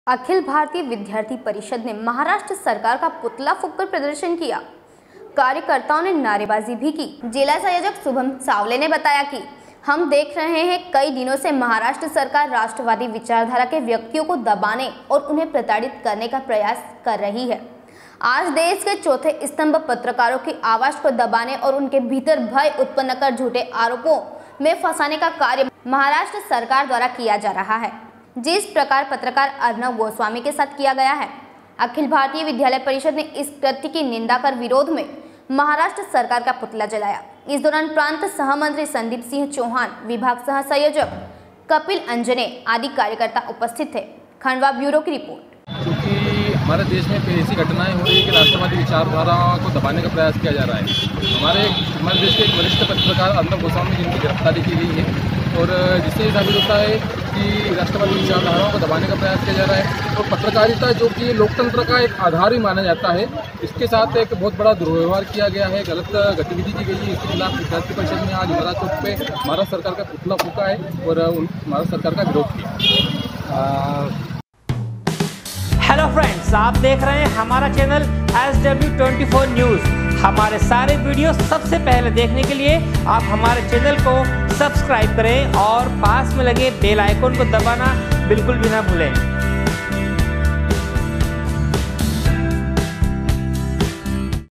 अखिल भारतीय विद्यार्थी परिषद ने महाराष्ट्र सरकार का पुतला फूंककर प्रदर्शन किया। कार्यकर्ताओं ने नारेबाजी भी की। जिला संयोजक शुभम सावले ने बताया कि हम देख रहे हैं कई दिनों से महाराष्ट्र सरकार राष्ट्रवादी विचारधारा के व्यक्तियों को दबाने और उन्हें प्रताड़ित करने का प्रयास कर रही है। आज देश के चौथे स्तंभ पत्रकारों की आवाज को दबाने और उनके भीतर भय उत्पन्न कर झूठे आरोपों में फंसाने का कार्य महाराष्ट्र सरकार द्वारा किया जा रहा है, जिस प्रकार पत्रकार अर्नब गोस्वामी के साथ किया गया है। अखिल भारतीय विद्यालय परिषद ने इस कृत्य की निंदा कर विरोध में महाराष्ट्र सरकार का पुतला जलाया। इस दौरान प्रांत सहमंत्री संदीप सिंह चौहान, विभाग सह संयोजक कपिल अंजने आदि कार्यकर्ता उपस्थित थे। खंडवा ब्यूरो की रिपोर्ट। क्योंकि हमारे देश में ऐसी घटनाएं हो रही है कि राष्ट्रवादी विचारधारा को दबाने का प्रयास किया जा रहा है। हमारे देश के एक वरिष्ठ पत्रकार अर्नब गोस्वामी जिनकी गिरफ्तारी की गई है और जिससे ये साबित होता है कि राष्ट्रवादी विचारधाराओं को दबाने का प्रयास किया जा रहा है। और पत्रकारिता जो कि लोकतंत्र का एक आधार ही माना जाता है, इसके साथ एक बहुत बड़ा दुर्व्यवहार किया गया है, गलत गतिविधि की गई है। इसके खिलाफ विद्यार्थी परिषद ने आज महाराज चौक पे महाराष्ट्र सरकार का पुतला फूंका है और महाराष्ट्र सरकार का विरोध किया। हेलो फ्रेंड्स, आप देख रहे हैं हमारा चैनल SW24 न्यूज़। हमारे सारे वीडियो सबसे पहले देखने के लिए आप हमारे चैनल को सब्सक्राइब करें और पास में लगे बेल आइकन को दबाना बिल्कुल भी ना भूलें।